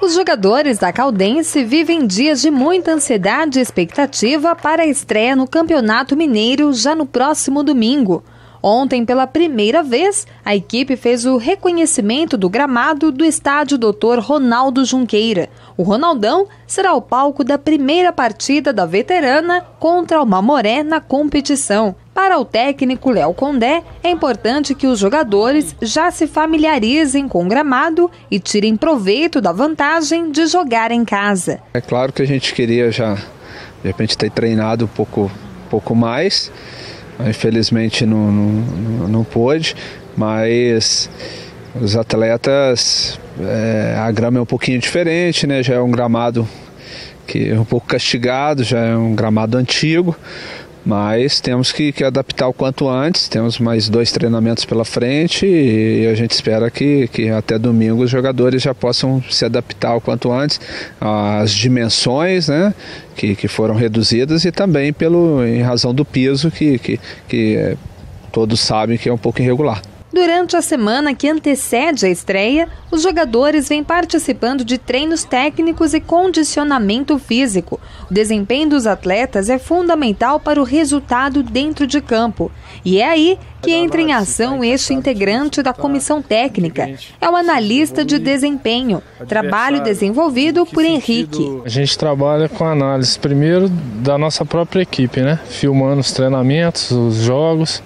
Os jogadores da Caldense vivem dias de muita ansiedade e expectativa para a estreia no Campeonato Mineiro já no próximo domingo. Ontem, pela primeira vez, a equipe fez o reconhecimento do gramado do estádio Dr. Ronaldo Junqueira. O Ronaldão será o palco da primeira partida da veterana contra o Mamoré na competição. Para o técnico Léo Condé, é importante que os jogadores já se familiarizem com o gramado e tirem proveito da vantagem de jogar em casa. É claro que a gente queria já, de repente, ter treinado um pouco mais. Infelizmente não pôde, mas os atletas, a grama é um pouquinho diferente, né? Já é um gramado que é um pouco castigado, já é um gramado antigo, mas temos que adaptar o quanto antes. Temos mais 2 treinamentos pela frente e a gente espera que até domingo os jogadores já possam se adaptar o quanto antes às dimensões, né, que foram reduzidas, e também em razão do piso que todos sabem que é um pouco irregular. Durante a semana que antecede a estreia, os jogadores vêm participando de treinos técnicos e condicionamento físico. O desempenho dos atletas é fundamental para o resultado dentro de campo. E é aí que entra em ação este integrante da comissão técnica. É o analista de desempenho, trabalho desenvolvido por Henrique. A gente trabalha com análise, primeiro, da nossa própria equipe, né? Filmando os treinamentos, os jogos,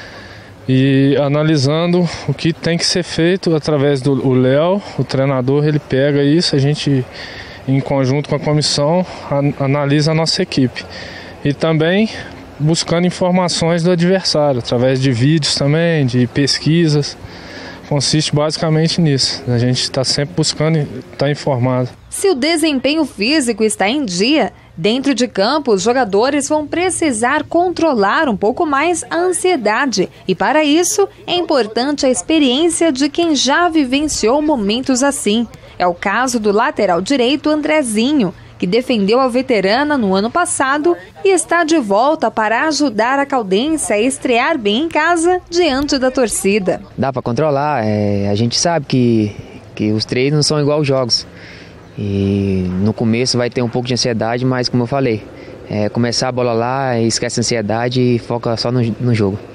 e analisando o que tem que ser feito através do Léo, o treinador. Ele pega isso, a gente, em conjunto com a comissão, analisa a nossa equipe. E também buscando informações do adversário, através de vídeos também, de pesquisas. Consiste basicamente nisso. A gente está sempre buscando estar informado. Se o desempenho físico está em dia, dentro de campo, os jogadores vão precisar controlar um pouco mais a ansiedade. E para isso, é importante a experiência de quem já vivenciou momentos assim. É o caso do lateral direito Andrezinho, que defendeu a veterana no ano passado e está de volta para ajudar a Caldense a estrear bem em casa diante da torcida. Dá para controlar, a gente sabe que os treinos não são igual aos jogos. E no começo vai ter um pouco de ansiedade, mas como eu falei, começar a bola lá, esquece a ansiedade e foca só no jogo.